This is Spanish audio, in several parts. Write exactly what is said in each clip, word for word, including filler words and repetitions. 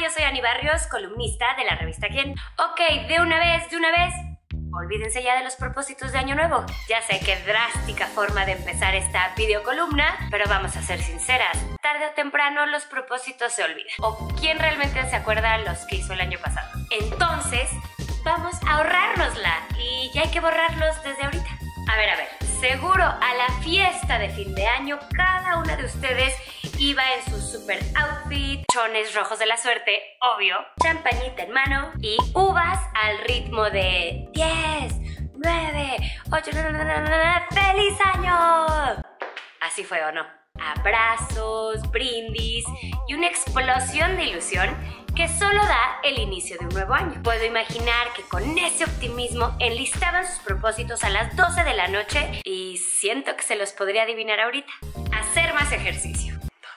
yo soy Ani Barrios, columnista de la revista Quién. Ok, de una vez, de una vez, olvídense ya de los propósitos de Año Nuevo. Ya sé qué drástica forma de empezar esta videocolumna, pero vamos a ser sinceras. Tarde o temprano los propósitos se olvidan. ¿O quién realmente se acuerda los que hizo el año pasado? Entonces, vamos a ahorrárnosla y ya hay que borrarlos desde ahorita. A ver, a ver, seguro a la fiesta de fin de año cada una de ustedes iba en su super outfit, chones rojos de la suerte, obvio, champañita en mano y uvas al ritmo de diez, nueve, ocho, ¡feliz año! Así fue, ¿o no? Abrazos, brindis y una explosión de ilusión que solo da el inicio de un nuevo año. Puedo imaginar que con ese optimismo enlistaban sus propósitos a las doce de la noche y siento que se los podría adivinar ahorita. Hacer más ejercicio,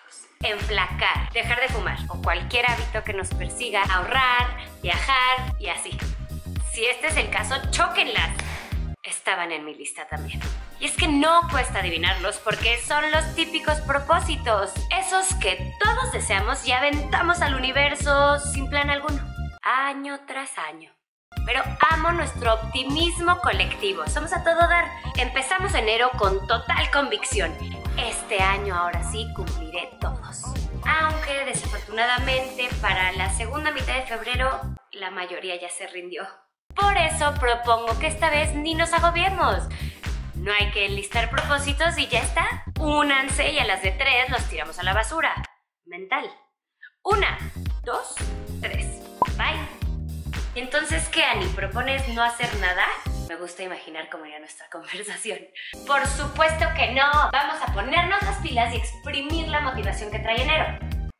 enflacar, dejar de fumar o cualquier hábito que nos persiga, ahorrar, viajar y así. Si este es el caso, chóquenlas. Estaban en mi lista también. Y es que no cuesta adivinarlos porque son los típicos propósitos, esos que todos deseamos y aventamos al universo sin plan alguno, año tras año. Pero amo nuestro optimismo colectivo, somos a todo dar. Empezamos enero con total convicción. Este año ahora sí cumpliré todos. Aunque desafortunadamente para la segunda mitad de febrero la mayoría ya se rindió. Por eso propongo que esta vez ni nos agobiemos. No hay que enlistar propósitos y ya está. Únanse y a las de tres los tiramos a la basura mental. Una, dos, tres. Bye. Entonces, ¿qué, Ani? ¿Propones no hacer nada? Me gusta imaginar cómo iría nuestra conversación. Por supuesto que no. Vamos a ponernos las pilas y exprimir la motivación que trae enero.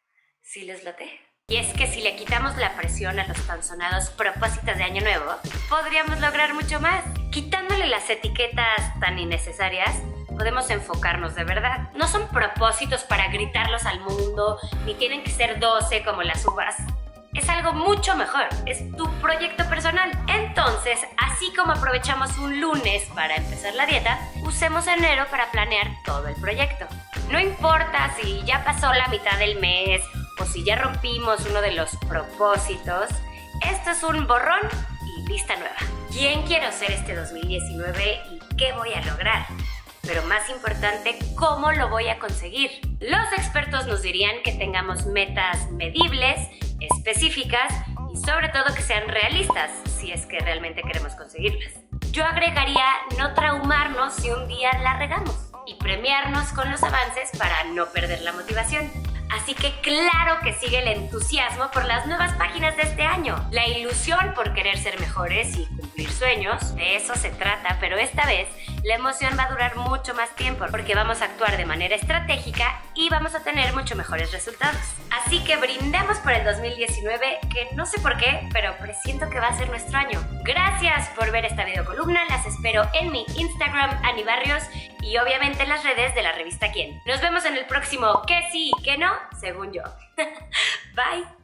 ¿Sí les late? Y es que si le quitamos la presión a los tan sonados propósitos de Año Nuevo, podríamos lograr mucho más. Quitándole las etiquetas tan innecesarias, podemos enfocarnos de verdad. No son propósitos para gritarlos al mundo, ni tienen que ser doce como las uvas. Es algo mucho mejor, es tu proyecto personal. Entonces, así como aprovechamos un lunes para empezar la dieta, usemos enero para planear todo el proyecto. No importa si ya pasó la mitad del mes o si ya rompimos uno de los propósitos, esto es un borrón y lista nueva. ¿Quién quiero ser este dos mil diecinueve y qué voy a lograr? Pero más importante, ¿cómo lo voy a conseguir? Los expertos nos dirían que tengamos metas medibles, específicas y sobre todo que sean realistas, si es que realmente queremos conseguirlas. Yo agregaría no traumarnos si un día la regamos y premiarnos con los avances para no perder la motivación. Así que claro que sigue el entusiasmo por las nuevas páginas de este año, la ilusión por querer ser mejores y cumplir sueños, de eso se trata, pero esta vez la emoción va a durar mucho más tiempo porque vamos a actuar de manera estratégica y vamos a tener mucho mejores resultados. Así que brindemos por el dos mil diecinueve, que no sé por qué, pero presiento que va a ser nuestro año. Gracias por ver esta videocolumna, las espero en mi Instagram, Ani Barrios, y obviamente en las redes de la revista Quién. Nos vemos en el próximo que sí, que no, según yo. Bye.